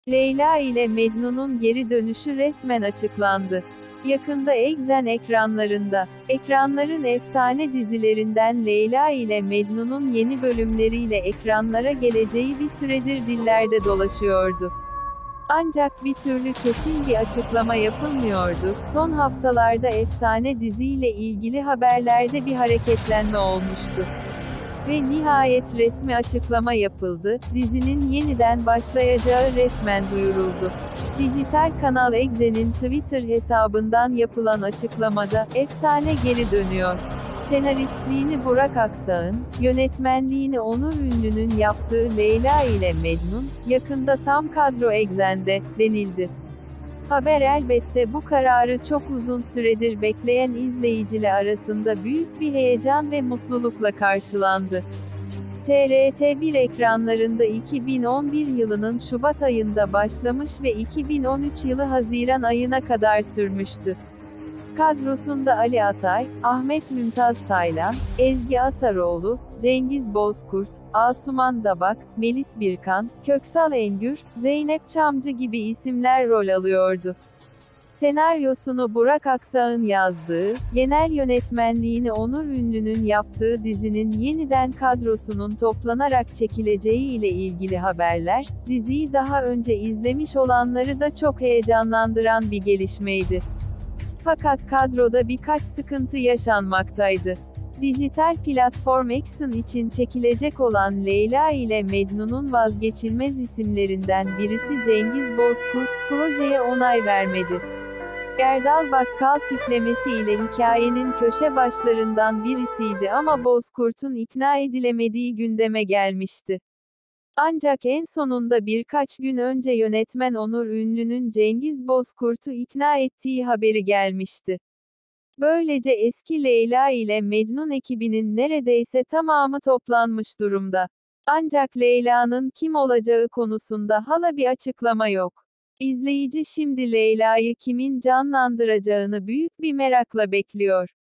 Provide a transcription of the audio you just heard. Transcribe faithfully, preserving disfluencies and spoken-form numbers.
Leyla ile Mecnun'un geri dönüşü resmen açıklandı. Yakında Exxen ekranlarında. Ekranların efsane dizilerinden Leyla ile Mecnun'un yeni bölümleriyle ekranlara geleceği bir süredir dillerde dolaşıyordu. Ancak bir türlü kesin bir açıklama yapılmıyordu. Son haftalarda efsane diziyle ilgili haberlerde bir hareketlenme olmuştu. Ve nihayet resmi açıklama yapıldı, dizinin yeniden başlayacağı resmen duyuruldu. Dijital kanal Exxen'in Twitter hesabından yapılan açıklamada, efsane geri dönüyor. Senaristliğini Burak Aksağ'ın, yönetmenliğini Onur Ünlü'nün yaptığı Leyla ile Mecnun, yakında tam kadro Exxen'de, denildi. Haber elbette bu kararı çok uzun süredir bekleyen izleyiciler arasında büyük bir heyecan ve mutlulukla karşılandı. T R T bir ekranlarında iki bin on bir yılının Şubat ayında başlamış ve iki bin on üç yılı Haziran ayına kadar sürmüştü. Kadrosunda Ali Atay, Ahmet Mümtaz Taylan, Ezgi Asaroğlu, Cengiz Bozkurt, Asuman Dabak, Melis Birkan, Köksal Engür, Zeynep Çamcı gibi isimler rol alıyordu. Senaryosunu Burak Aksağ'ın yazdığı, genel yönetmenliğini Onur Ünlü'nün yaptığı dizinin yeniden kadrosunun toplanarak çekileceği ile ilgili haberler, diziyi daha önce izlemiş olanları da çok heyecanlandıran bir gelişmeydi. Fakat kadroda birkaç sıkıntı yaşanmaktaydı. Dijital platform Exxen için çekilecek olan Leyla ile Mecnun'un vazgeçilmez isimlerinden birisi Cengiz Bozkurt, projeye onay vermedi. Erdal Bakkal tiplemesi ile hikayenin köşe başlarından birisiydi ama Bozkurt'un ikna edilemediği gündeme gelmişti. Ancak en sonunda birkaç gün önce yönetmen Onur Ünlü'nün Cengiz Bozkurt'u ikna ettiği haberi gelmişti. Böylece eski Leyla ile Mecnun ekibinin neredeyse tamamı toplanmış durumda. Ancak Leyla'nın kim olacağı konusunda hala bir açıklama yok. İzleyici şimdi Leyla'yı kimin canlandıracağını büyük bir merakla bekliyor.